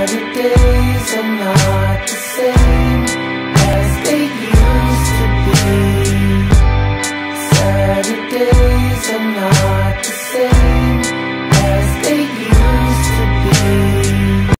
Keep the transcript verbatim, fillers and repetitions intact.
Saturdays are not the same as they used to be. Saturdays are not